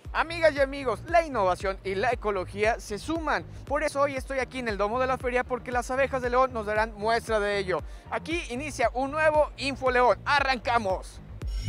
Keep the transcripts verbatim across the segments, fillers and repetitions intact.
Amigas y amigos, la innovación y la ecología se suman. Por eso hoy estoy aquí en el domo de la feria porque las abejas de León nos darán muestra de ello. Aquí inicia un nuevo Info León. ¡Arrancamos!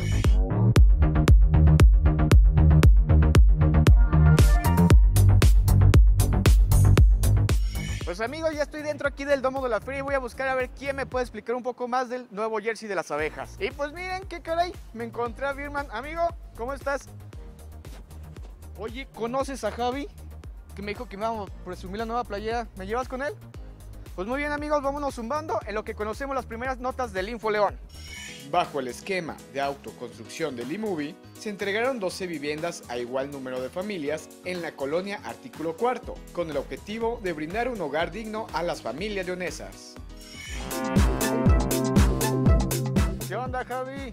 Pues amigos, ya estoy dentro aquí del domo de la feria y voy a buscar a ver quién me puede explicar un poco más del nuevo jersey de las abejas. Y pues miren, qué caray, me encontré a Birman. Amigo, ¿cómo estás? Oye, ¿conoces a Javi? Que me dijo que me iba a presumir la nueva playera. ¿Me llevas con él? Pues muy bien amigos, vámonos zumbando en lo que conocemos las primeras notas del Info León. Bajo el esquema de autoconstrucción del iMovie, se entregaron doce viviendas a igual número de familias en la colonia Artículo Cuarto, con el objetivo de brindar un hogar digno a las familias leonesas. ¿Qué onda, Javi?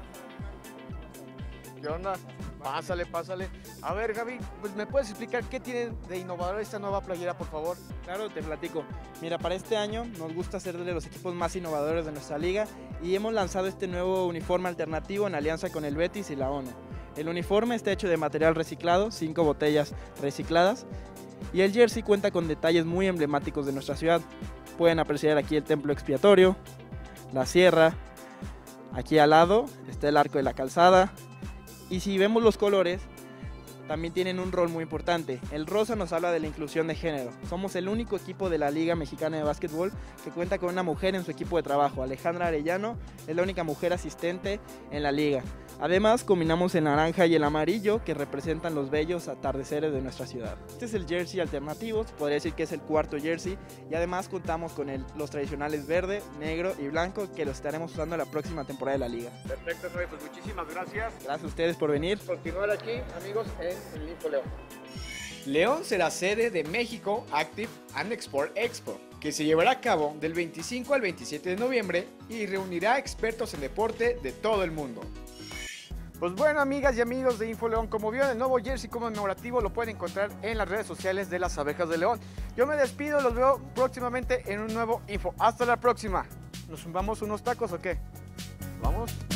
¿Qué onda? Pásale, pásale. A ver, Javi, pues ¿me puedes explicar qué tiene de innovador esta nueva playera, por favor? Claro, te platico. Mira, para este año nos gusta ser de los equipos más innovadores de nuestra liga y hemos lanzado este nuevo uniforme alternativo en alianza con el Betis y la ONU. El uniforme está hecho de material reciclado, cinco botellas recicladas, y el jersey cuenta con detalles muy emblemáticos de nuestra ciudad. Pueden apreciar aquí el templo expiatorio, la sierra, aquí al lado está el arco de la calzada, y si vemos los colores, también tienen un rol muy importante. El rosa nos habla de la inclusión de género. Somos el único equipo de la Liga Mexicana de Básquetbol que cuenta con una mujer en su equipo de trabajo. Alejandra Arellano es la única mujer asistente en la liga. Además, combinamos el naranja y el amarillo que representan los bellos atardeceres de nuestra ciudad. Este es el jersey alternativo, se podría decir que es el cuarto jersey, y además contamos con el, los tradicionales verde, negro y blanco que los estaremos usando en la próxima temporada de la liga. Perfecto, Javi, pues muchísimas gracias. Gracias a ustedes por venir. Continuar aquí, amigos, en el Info León. León será sede de México Active and Export Expo, que se llevará a cabo del veinticinco al veintisiete de noviembre y reunirá expertos en deporte de todo el mundo. Pues bueno, amigas y amigos de Info León, como vieron, el nuevo jersey conmemorativo lo pueden encontrar en las redes sociales de las abejas de León. Yo me despido, los veo próximamente en un nuevo Info. Hasta la próxima. ¿Nos zumbamos unos tacos o qué? ¿Vamos?